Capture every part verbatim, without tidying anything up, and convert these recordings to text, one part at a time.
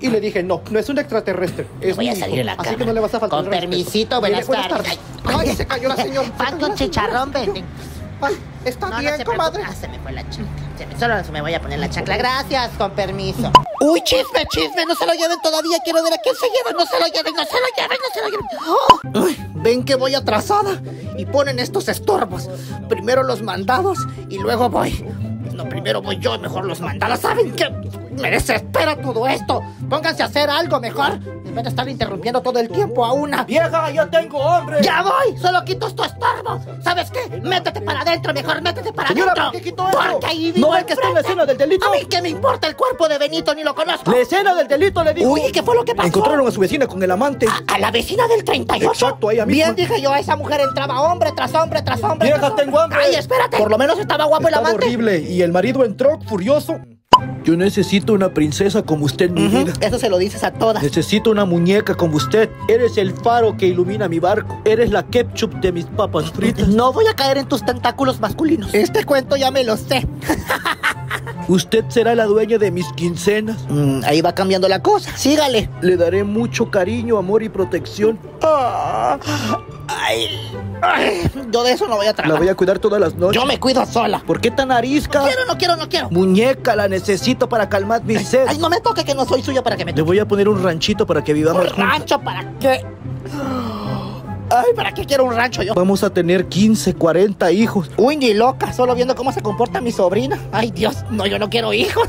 y le dije, no, no es un extraterrestre. Es Voy a mi salir hijo, en la cama. así que no le vas a faltar Con el respeto. permisito, buenas Mire, tardes. Ay, se cayó la señora. Pan con chicharrón venden. Ay, está No, bien, no se comadre. preocupe. Ah, se me fue la chancla. Se me- Solo se me voy a poner la chancla. Gracias, con permiso. Uy, chisme, chisme. No se lo lleven todavía. Quiero ver a quién se lleva. No se lo lleven, no se lo lleven, no se lo lleven. ¡Oh! Ay, ven que voy atrasada y ponen estos estorbos. Primero los mandados y luego voy. No, primero voy yo y mejor los mandados. ¿Saben qué? Me desespera todo esto. Pónganse a hacer algo mejor. En vez de estar interrumpiendo todo el tiempo a una. Vieja, ya tengo hambre. ¡Ya voy! ¡Solo quito estos estorbos! ¿Sabes qué? Métete para adentro, mejor métete para Señora, adentro. ¿por qué quitó eso? Porque ahí vivo ¿No ve que está en la enfrente. escena del delito? A mí qué me importa el cuerpo de Benito, ni lo conozco. La escena del delito, le digo. Uy, ¿qué fue lo que pasó? Encontraron a su vecina con el amante. ¿A, a la vecina del treinta y ocho? Exacto, ella misma. Bien, dije yo, esa mujer entraba hombre tras hombre tras hombre. Vieja, tras hombre. tengo hambre. Ay, espérate. Por lo menos estaba guapo el Estaba amante. horrible y el marido entró furioso. Yo necesito una princesa como usted en mi Ujú, vida. eso se lo dices a todas. Necesito una muñeca como usted. Eres el faro que ilumina mi barco. Eres la ketchup de mis papas fritas. No voy a caer en tus tentáculos masculinos. Este cuento ya me lo sé. Usted será la dueña de mis quincenas. Mm, ahí va cambiando la cosa. Sígale. Le daré mucho cariño, amor y protección. Ah, ay, ay, yo de eso no voy a tragar. La voy a cuidar todas las noches. Yo me cuido sola. ¿Por qué tan arisca? No quiero, no quiero, no quiero. Muñeca, la necesito para calmar mi sed. Ay, no me toque que no soy suya para que me Le toque. voy a poner un ranchito para que vivamos ¿Un juntos. rancho para qué? Ay, ¿para qué quiero un rancho yo? Vamos a tener quince, cuarenta hijos. Uy, ni loca, solo viendo cómo se comporta mi sobrina. Ay, Dios, no, yo no quiero hijos.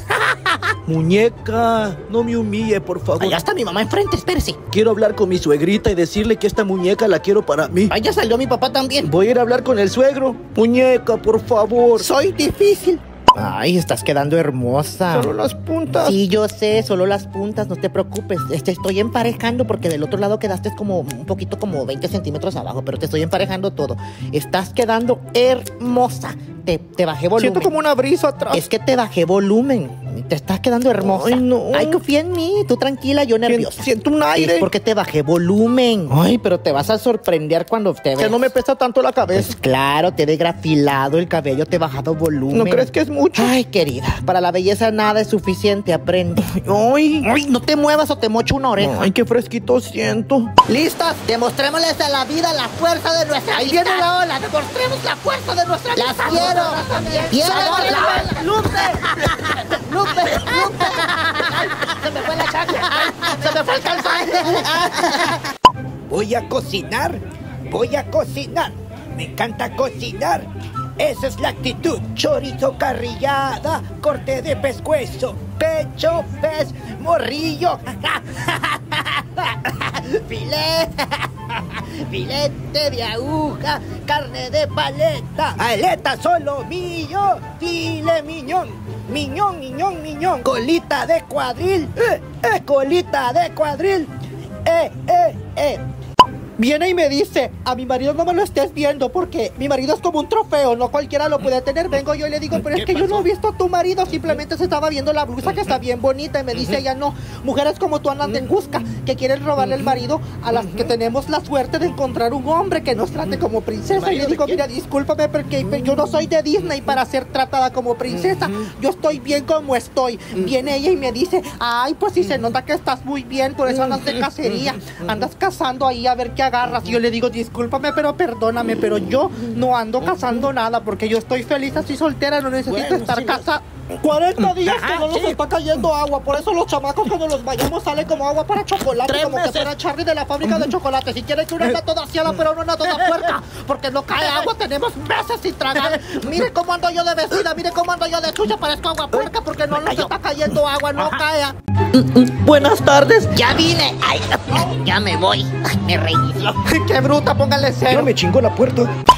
Muñeca, no me humille, por favor. Allá está mi mamá enfrente, espérese. Quiero hablar con mi suegrita y decirle que esta muñeca la quiero para mí. Ay, ya salió mi papá también. Voy a ir a hablar con el suegro. Muñeca, por favor. Soy difícil. Ay, estás quedando hermosa. Solo las puntas. Sí, yo sé, solo las puntas, no te preocupes. Te estoy emparejando porque del otro lado quedaste como un poquito como veinte centímetros abajo, pero te estoy emparejando todo. Estás quedando hermosa. Te, te bajé volumen. Siento como una brisa atrás. Es que te bajé volumen. Te estás quedando hermosa. Ay, no. Ay, confía en mí. Tú tranquila, yo nerviosa. Siento un aire. Es porque te bajé volumen. Ay, pero te vas a sorprender cuando te veas. Que no me pesa tanto la cabeza. Pues claro, te he grafilado el cabello, te he bajado volumen. ¿No crees que es mucho? Ay, querida, para la belleza nada es suficiente, aprende. Ay, Ay, no te muevas o te mocho una oreja. ay, qué fresquito siento. ¿Listas? Demostrémosles a la vida la fuerza de nuestra Ahí viene la ola, demostremos la fuerza de nuestra Las quiero. ¡Quiero! ¡Lupe! ¡Lupe! ¡Lupe! Ay, se me fue la chancla. Ay, se me fue el calzón. Voy a cocinar, voy a cocinar. Me encanta cocinar. Esa es la actitud. Chorizo carrillada, corte de pescuezo, pecho, pez, morrillo, filet, filete de aguja, carne de paleta, aleta solomillo, filet miñón, miñón, miñón, miñón, colita de cuadril, eh, eh, colita de cuadril, eh, eh, eh. Viene y me dice, a mi marido no me lo estés viendo porque mi marido es como un trofeo, no cualquiera lo puede tener. Vengo yo y le digo, pero es que yo no he visto a tu marido, simplemente se estaba viendo la blusa que está bien bonita. Y me dice ella, no, mujeres como tú andan en busca, que quieren robarle el marido a las que tenemos la suerte de encontrar un hombre que nos trate como princesa. Y le digo, mira, discúlpame porque yo no soy de Disney para ser tratada como princesa, yo estoy bien como estoy. Viene ella y me dice, ay, pues sí se nota que estás muy bien, por eso andas de cacería, andas cazando ahí a ver qué agarras. Y yo le digo, discúlpame, pero perdóname, pero yo no ando cazando nada porque yo estoy feliz así soltera, no necesito Bueno, estar sí, casada. cuarenta días que Ajá, no nos sí. está cayendo agua, por eso los chamacos cuando los vayamos salen como agua para chocolate, Tres como meses. que fuera Charlie de la fábrica de chocolate. Si quieren que uno anda toda ciela, pero uno anda toda puerca, porque no cae agua, tenemos meses sin tragar. Mire cómo ando yo de vestida, mire cómo ando yo de chucha, parezco agua puerca porque no nos está cayendo agua, no cae. Buenas tardes. Ya vine, ay, ya me voy. Ay, me reinicio. Qué bruta, póngale Ya cero. me chingó la puerta.